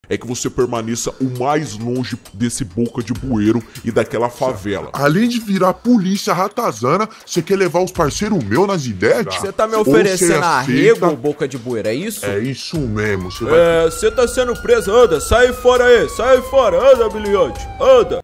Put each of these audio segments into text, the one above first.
é que você permaneça o mais longe desse Boca de Bueiro e daquela favela. Além de virar polícia ratazana, você quer levar os parceiros meus nas ideias? Você tá me oferecendo arrego, Boca de Bueiro, é isso? É isso mesmo. Você tá sendo preso, anda, sai fora aí, sai fora, anda, bilhete, anda.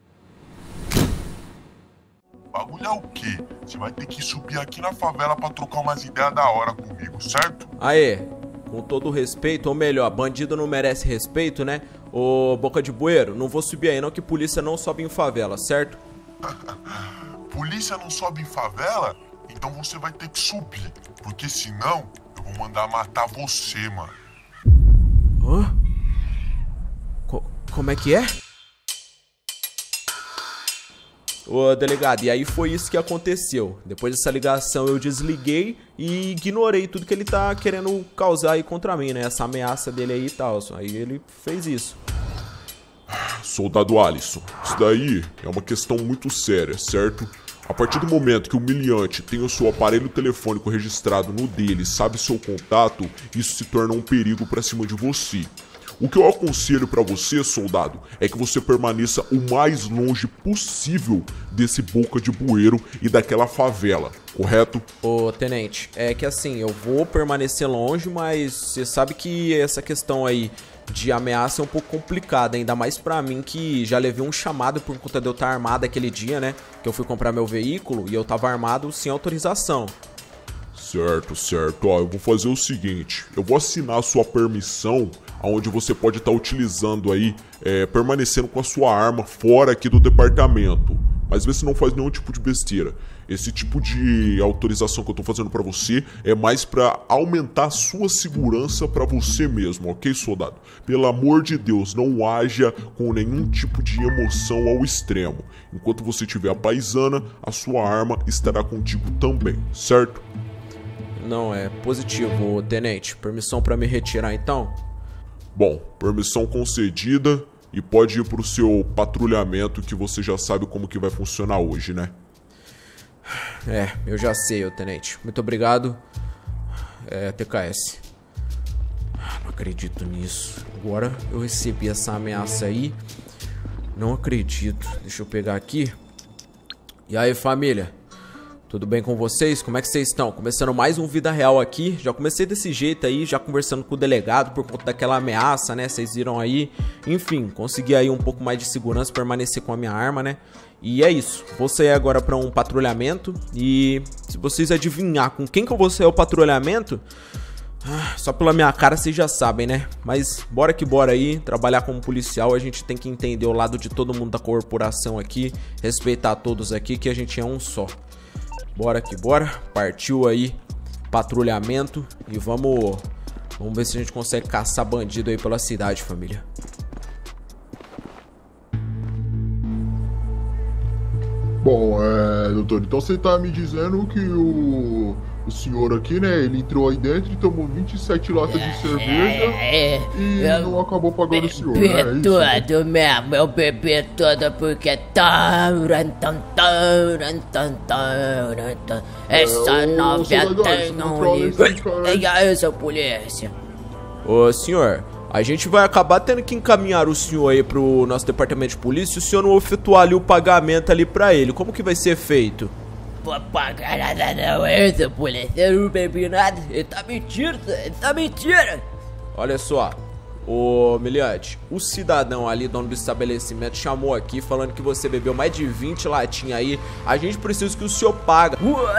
Bagulho é o quê? Você vai ter que subir aqui na favela pra trocar umas ideias da hora comigo, certo? Aê, com todo respeito, ou melhor, bandido não merece respeito, né? Ô, Boca de Bueiro, não vou subir aí não, que polícia não sobe em favela, certo? Polícia não sobe em favela? Então você vai ter que subir, porque senão eu vou mandar matar você, mano. Hã? Como é que é? Ô, delegado, e aí foi isso que aconteceu. Depois dessa ligação eu desliguei e ignorei tudo que ele tá querendo causar aí contra mim, né? Essa ameaça dele aí e tal. Aí ele fez isso. Soldado Alisson, isso daí é uma questão muito séria, certo? A partir do momento que o humilhante tem o seu aparelho telefônico registrado no dele, sabe seu contato, isso se torna um perigo pra cima de você. O que eu aconselho pra você, soldado, é que você permaneça o mais longe possível desse Boca de Bueiro e daquela favela, correto? Ô, tenente, é que assim, eu vou permanecer longe, mas você sabe que essa questão aí de ameaça é um pouco complicada, ainda mais pra mim que já levei um chamado por conta de eu estar armado aquele dia, né? Que eu fui comprar meu veículo e eu tava armado sem autorização. Certo. Ó, eu vou fazer o seguinte, eu vou assinar a sua permissão, onde você pode estar utilizando aí, permanecendo com a sua arma fora aqui do departamento. Mas vê se não faz nenhum tipo de besteira. Esse tipo de autorização que eu tô fazendo pra você é mais pra aumentar a sua segurança pra você mesmo, ok, soldado? Pelo amor de Deus, não haja com nenhum tipo de emoção ao extremo. Enquanto você tiver a paisana, a sua arma estará contigo também, certo? Não, é positivo, tenente. Permissão pra me retirar então? Bom, permissão concedida e pode ir pro seu patrulhamento que você já sabe como que vai funcionar hoje, né? Eu já sei, tenente. Muito obrigado. TKS. Não acredito nisso. Agora eu recebi essa ameaça aí. Não acredito. Deixa eu pegar aqui. E aí, família? Tudo bem com vocês? Como é que vocês estão? Começando mais um Vida Real aqui. Já comecei desse jeito aí, já conversando com o delegado por conta daquela ameaça, né? Vocês viram aí. Enfim, consegui aí um pouco mais de segurança, permanecer com a minha arma, né? E é isso. Vou sair agora pra um patrulhamento. E se vocês adivinhar com quem que eu vou sair o patrulhamento, só pela minha cara vocês já sabem, né? Mas bora que bora aí. Trabalhar como policial, a gente tem que entender o lado de todo mundo da corporação aqui. Respeitar todos aqui, que a gente é um só. Bora que bora, partiu aí patrulhamento e vamos ver se a gente consegue caçar bandido aí pela cidade, família. Bom, doutor, então você tá me dizendo que o senhor aqui, né, ele entrou aí dentro e tomou 27 latas de cerveja e não acabou pagando o senhor, né? É isso? Tudo mesmo, eu bebi tudo porque essa novia tem um livro. E aí, seu polícia? Ô, senhor, a gente vai acabar tendo que encaminhar o senhor aí pro nosso departamento de polícia se o senhor não efetuar ali o pagamento ali pra ele. Como que vai ser feito? Vou pagar nada não, seu polícia, eu não bebi nada, ele tá mentindo, Olha só, ô Miliante, o cidadão ali, dono do estabelecimento, chamou aqui falando que você bebeu mais de 20 latinhas aí. A gente precisa que o senhor paga.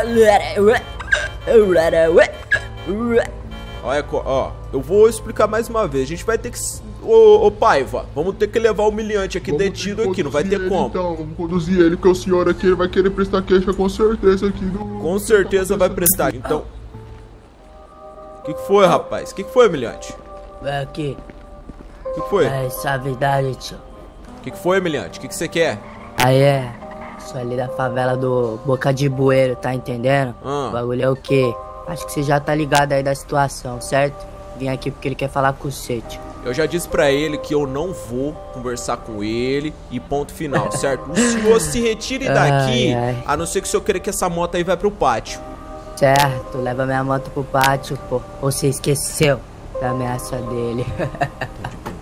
Olha, ó, eu vou explicar mais uma vez. A gente vai ter que... Ô Paiva, vamos ter que levar o humilhante aqui detido aqui, não vai ter como. Então, vamos conduzir ele, porque o senhor aqui vai querer prestar queixa com certeza aqui do... Com certeza vai prestar, então... O que foi, rapaz? O que foi, humilhante? Aqui. O que foi? Essa verdade, tio. O que foi, humilhante? O que você quer? Aí sou ali da favela do Boca de Bueiro, tá entendendo? O bagulho é o quê? Acho que você já tá ligado aí da situação, certo? Vim aqui porque ele quer falar com você, tio. Eu já disse pra ele que eu não vou conversar com ele e ponto final, certo? O senhor se retire daqui, a não ser que o senhor queira que essa moto aí vai pro pátio. Certo, leva minha moto pro pátio, pô. Ou você esqueceu da ameaça dele?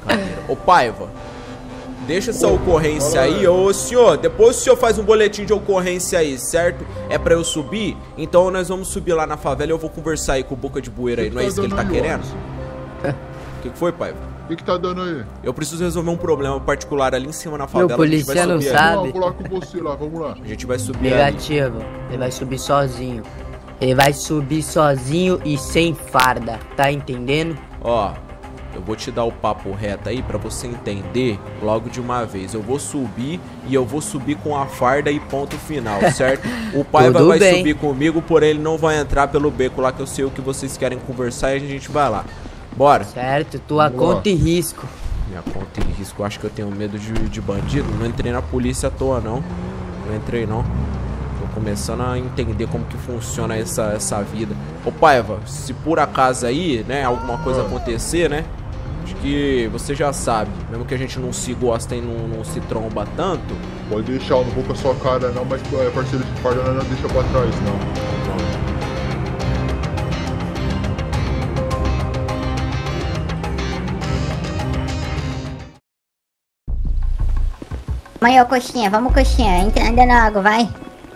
brincadeira. Ô, Paiva, deixa essa ocorrência aí. Ô, senhor, depois o senhor faz um boletim de ocorrência aí, certo? É pra eu subir? Então nós vamos subir lá na favela e eu vou conversar aí com o Boca de Bueiro aí. Não é isso que ele tá querendo? O que foi, Paiva? O que tá dando aí? Eu preciso resolver um problema particular ali em cima na favela. Meu polícia não sabe. Vamos lá com você lá, vamos lá. A gente vai subir negativo, ali. Ele vai subir sozinho. Ele vai subir sozinho e sem farda, tá entendendo? Ó, eu vou te dar o papo reto aí pra você entender logo de uma vez. Eu vou subir e eu vou subir com a farda e ponto final, certo? O Paiva vai subir comigo, porém ele não vai entrar pelo beco lá que eu sei o que vocês querem conversar e a gente vai lá. Bora. Certo, tua conta e risco. Minha conta e risco, eu acho que eu tenho medo de bandido. Não entrei na polícia à toa, não. Não entrei, não. Tô começando a entender como que funciona essa vida. Ô, Paiva, se por acaso aí, né, alguma coisa acontecer, né? Acho que você já sabe. Mesmo que a gente não se gosta e não se tromba tanto. Pode deixar, eu não vou com a sua cara não, mas parceiro de farda não deixa pra trás, não. Mãe, ô coxinha, vamos coxinha, anda na água, vai.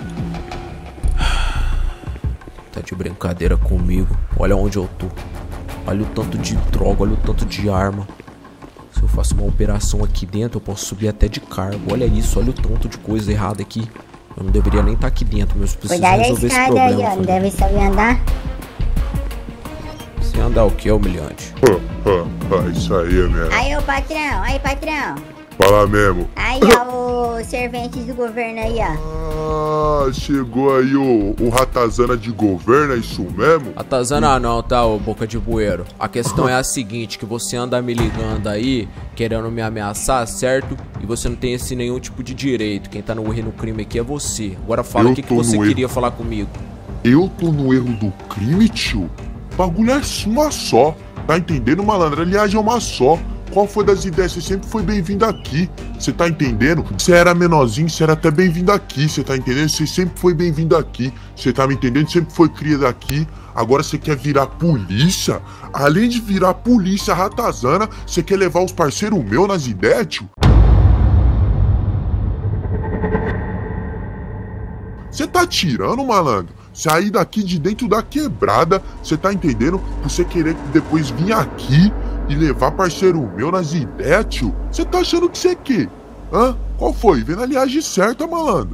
Tá de brincadeira comigo. Olha onde eu tô. Olha o tanto de droga, olha o tanto de arma. Se eu faço uma operação aqui dentro, eu posso subir até de cargo. Olha isso, olha o tanto de coisa errada aqui. Eu não deveria nem estar aqui dentro, mas eu preciso resolver esse problema. Aí, ó, não deve saber andar. Sem andar o que, humilhante? Isso aí é mesmo. Aí, patrão. Fala mesmo. Aí, ó, os serventes do governo aí, ó. Ah, chegou aí o Ratazana de governo, é isso mesmo? Ratazana não, tá, ô Boca de Bueiro. A questão é a seguinte, que você anda me ligando aí, querendo me ameaçar, certo? E você não tem esse nenhum tipo de direito. Quem tá no erro no crime aqui é você. Agora fala o que você queria falar comigo. Eu tô no erro do crime, tio? O bagulho é uma só. Tá entendendo, malandro? Aliás, é uma só. Qual foi das ideias? Você sempre foi bem-vindo aqui. Você tá entendendo? Você era menorzinho, você era até bem-vindo aqui. Você tá entendendo? Você sempre foi bem-vindo aqui. Você tá me entendendo? Sempre foi criado aqui. Agora você quer virar polícia? Além de virar polícia ratazana, você quer levar os parceiros meus nas ideias, tio? Você tá tirando, malandro? Sair daqui de dentro da quebrada, você tá entendendo? Por você querer depois vir aqui e levar parceiro meu nas ideias, tio? Você tá achando que você quer? Hã? Qual foi? Vendo a aliagem certa, malandro.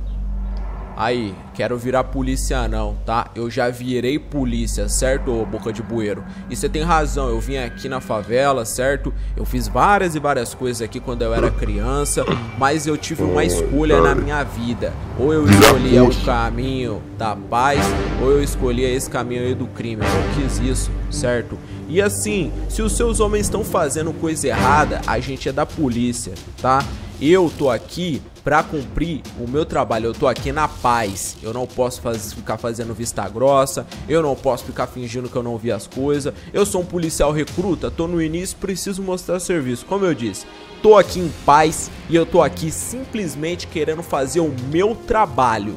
Aí, quero virar polícia não, tá? Eu já virei polícia, certo, ô Boca de Bueiro? E você tem razão, eu vim aqui na favela, certo? Eu fiz várias e várias coisas aqui quando eu era criança, mas eu tive uma escolha na minha vida. Ou eu escolhia o caminho da paz, ou eu escolhia esse caminho aí do crime. Eu não quis isso, certo? E assim, se os seus homens estão fazendo coisa errada, a gente é da polícia, tá? Eu tô aqui pra cumprir o meu trabalho, eu tô aqui na paz. Eu não posso ficar fazendo vista grossa, eu não posso ficar fingindo que eu não vi as coisas. Eu sou um policial recruta, tô no início, preciso mostrar serviço. Como eu disse, tô aqui em paz e eu tô aqui simplesmente querendo fazer o meu trabalho.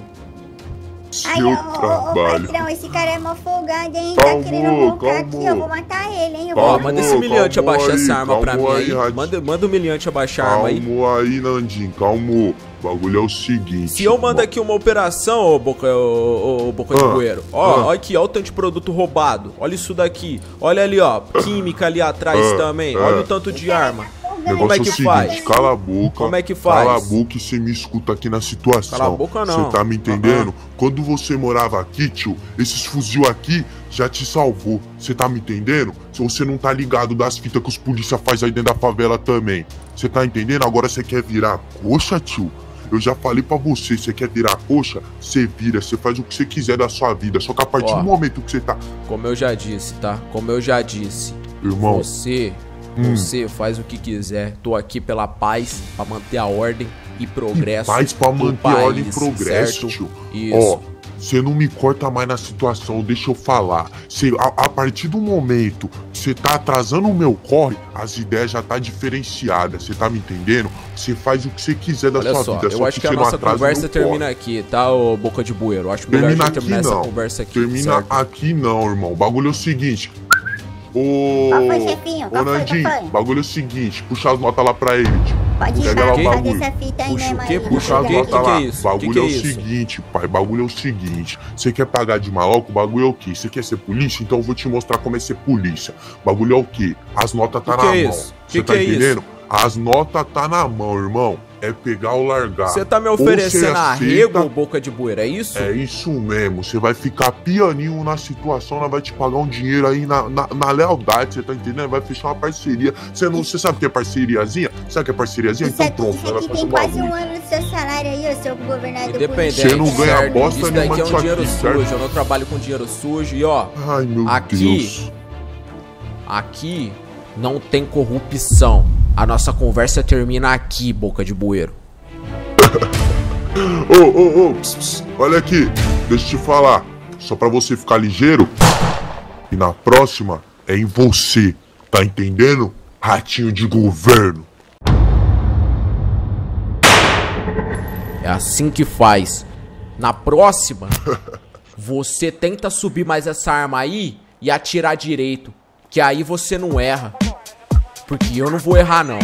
Seu trabalho. Patrão, esse cara é mó folgado, hein? Tá querendo voltar aqui, eu vou matar ele, hein? Ó, manda esse humilhante abaixar essa arma pra mim aí. Manda o humilhante abaixar a arma aí. Calma aí, Nandinho, calma. O bagulho é o seguinte. Se eu mando aqui uma operação, ô Boca de Bueiro, ó aqui, ó o tanto de produto roubado. Olha isso daqui. Olha ali, ó, química ali atrás também. Olha o tanto de arma. O negócio é o seguinte, cala a boca. Como é que faz? Cala a boca e você me escuta aqui na situação. Cala a boca não. Você tá me entendendo? Quando você morava aqui, tio, esses fuzil aqui já te salvou. Você tá me entendendo? Se você não tá ligado das fitas que os polícia faz aí dentro da favela também. Você tá entendendo? Agora você quer virar coxa, tio? Eu já falei pra você, você quer virar coxa? Você vira, você faz o que você quiser da sua vida. Só que a partir do momento que você tá... Como eu já disse, tá? Como eu já disse. Irmão... Você faz o que quiser. Tô aqui pela paz, pra manter a ordem e progresso. Paz pra manter a ordem e progresso, certo? tio. Isso. Ó, você não me corta mais na situação, deixa eu falar. A partir do momento que você tá atrasando o meu corre, as ideias já tá diferenciadas. Você tá me entendendo? Você faz o que você quiser da sua vida. Eu acho que a nossa conversa termina aqui, tá, ô Boca de Bueiro? Eu acho melhor a gente terminar essa conversa aqui. Termina aqui não, irmão. O bagulho é o seguinte. Qual foi, chefinho? Ô, Nandinho, bagulho é o seguinte, puxa as notas lá pra ele, tio. Pode ir lá, fazer essa fita aí, né, mano? Puxa as notas lá. Bagulho é o seguinte, pai, bagulho é o seguinte. Você quer pagar de maluco? Bagulho é o quê? Você quer ser polícia? Então eu vou te mostrar como é ser polícia. Bagulho é o quê? As notas tá na mão. Você tá entendendo? As notas tá na mão, irmão. É pegar ou largar. Você tá me oferecendo arrego, boca de bueira, é isso? É isso mesmo. Você vai ficar pianinho na situação, ela vai te pagar um dinheiro aí na lealdade, você tá entendendo? Vai fechar uma parceria. Você sabe o que é parceriazinha? Sabe o que é parceriazinha? Então pronto. Isso aqui tem quase um ano do seu salário aí, ô seu governador. Independente, você não ganha bosta isso nenhuma daqui é um dinheiro aqui, sujo, certo? eu não trabalho com dinheiro sujo e ó, ai, meu Deus. Aqui não tem corrupção. A nossa conversa termina aqui, boca de bueiro. Olha aqui, deixa eu te falar. Só pra você ficar ligeiro. E na próxima é em você, tá entendendo? Ratinho de governo. É assim que faz. Na próxima, você tenta subir mais essa arma aí e atirar direito. Que aí você não erra. Porque eu não vou errar, não.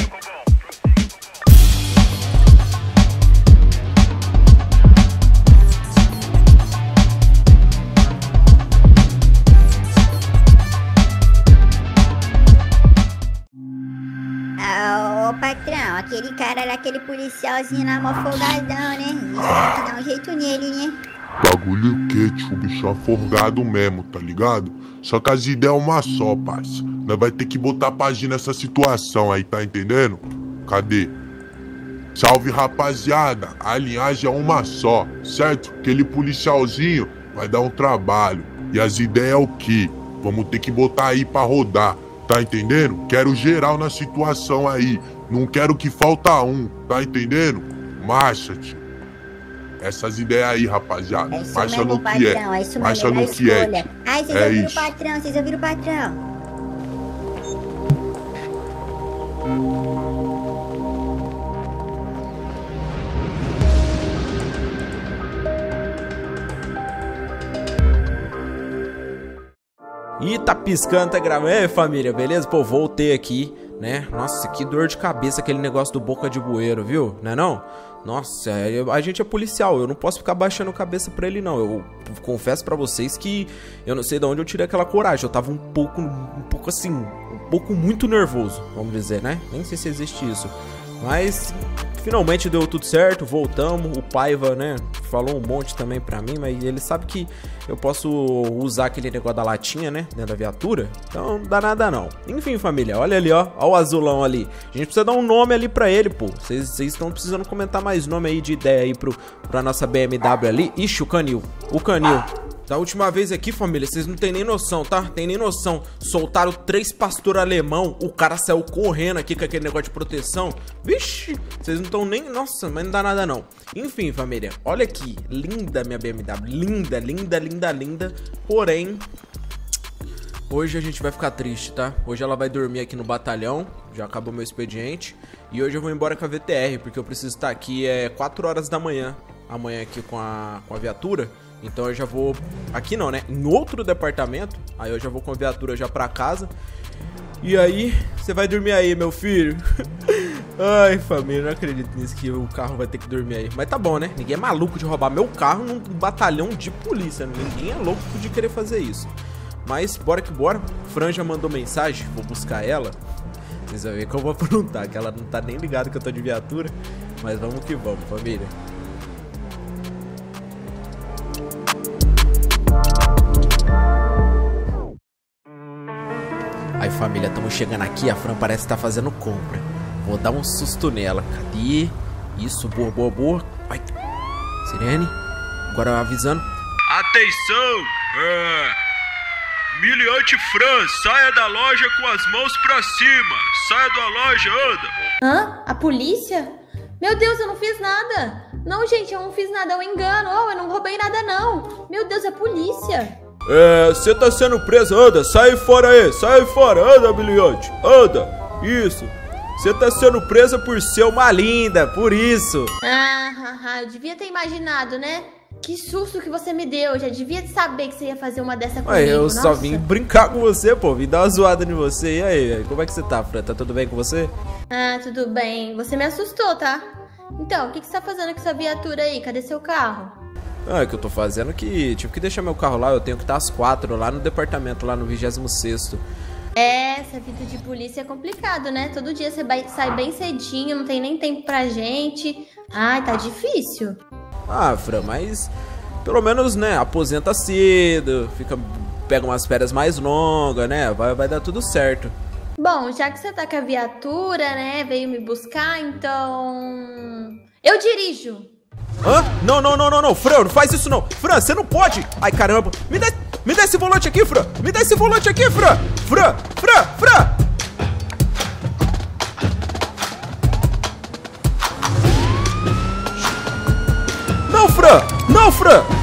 Ô patrão, aquele cara lá, aquele policialzinho lá, mó folgadão, né? Isso tem que dar um jeito nele, né? Bagulho o quê, tio? O bicho é folgado mesmo, tá ligado? Só que as ideias é uma só, parça. Nós vai ter que botar página nessa situação aí, tá entendendo? Cadê? Salve, rapaziada. A linhagem é uma só, certo? Aquele policialzinho vai dar um trabalho. E as ideias é o quê? Vamos ter que botar aí pra rodar, tá entendendo? Quero geral na situação aí. Não quero que falta um, tá entendendo? Marcha, tio. Essas ideias aí, rapaziada. Marcha no que é. Marcha no que é. Ai, vocês ouviram o patrão, vocês ouviram o patrão. Ih, tá piscando, tá gravando. Ei, família, beleza? Pô, voltei aqui, né? Nossa, que dor de cabeça aquele negócio do boca de bueiro, viu? Né não? Nossa, a gente é policial, eu não posso ficar baixando a cabeça pra ele, não. Eu confesso pra vocês que eu não sei de onde eu tirei aquela coragem. Eu tava um pouco assim, um pouco muito nervoso, vamos dizer, né? Nem sei se existe isso. Mas finalmente deu tudo certo, voltamos. O Paiva, né, falou um monte também pra mim, mas ele sabe que eu posso usar aquele negócio da latinha, né, dentro da viatura. Então não dá nada não. Enfim, família, olha ali, ó o azulão ali. A gente precisa dar um nome ali pra ele, pô. Vocês estão precisando comentar mais nome aí de ideia aí pra nossa BMW ali. Ixi, o canil. Da última vez aqui, família, vocês não tem nem noção, tá? Tem nem noção. Soltaram 3 pastores alemão. O cara saiu correndo aqui com aquele negócio de proteção. Vixe, vocês não estão nem... Nossa, mas não dá nada não. Enfim, família, olha aqui. Linda minha BMW. Linda, linda, linda, linda. Porém, hoje a gente vai ficar triste, tá? Hoje ela vai dormir aqui no batalhão. Já acabou meu expediente. E hoje eu vou embora com a VTR, porque eu preciso estar aqui 4 horas da manhã. Amanhã aqui com a viatura. Então eu já vou... Aqui não, né? Em outro departamento. Aí eu já vou com a viatura já pra casa. E aí, você vai dormir aí, meu filho. Ai, família, não acredito nisso que o carro vai ter que dormir aí. Mas tá bom, né? Ninguém é maluco de roubar meu carro num batalhão de polícia. Ninguém é louco de querer fazer isso. Mas bora que bora. Fran já mandou mensagem, vou buscar ela. Vocês vão ver que eu vou aprontar, que ela não tá nem ligada que eu tô de viatura. Mas vamos que vamos, família. Aí, família, estamos chegando aqui. A Fran parece que tá fazendo compra. Vou dar um susto nela. Cadê? Isso, boa, boa, boa. Ai. Sirene. Agora avisando. Atenção! Miliante Fran, saia da loja com as mãos pra cima. Saia da loja, anda. Hã? A polícia? Meu Deus, eu não fiz nada. Não, gente, eu não fiz nada. É um engano. Oh, eu não roubei nada, não. Meu Deus, é a polícia. Você tá sendo presa, anda, sai fora aí, sai fora, anda, miliante, anda, isso, você tá sendo presa por ser uma linda, por isso. Eu devia ter imaginado, né? Que susto que você me deu. Eu já devia saber que você ia fazer uma dessa comigo. Eu só vim brincar com você, pô. Vim dar uma zoada em você. E aí, como é que você tá, Fran? Tá tudo bem com você? Ah, tudo bem. Você me assustou, tá? Então, o que você tá fazendo com essa viatura aí? Cadê seu carro? É que eu tô fazendo que tive que deixar meu carro lá. Eu tenho que estar às 4 lá no departamento, lá no 26º. Essa vida de polícia é complicado, né? Todo dia você sai bem cedinho, não tem nem tempo pra gente. Ai, tá difícil. Ah, Fran, mas pelo menos, né, aposenta cedo, pega umas férias mais longas, né, vai dar tudo certo. Bom, já que você tá com a viatura, né, veio me buscar, então... eu dirijo. Hã? Não, Fran, não faz isso não. Fran, você não pode. Ai, caramba, me dá esse volante aqui, Fran. Me dá esse volante aqui, Fran. Fran. Não, Fran!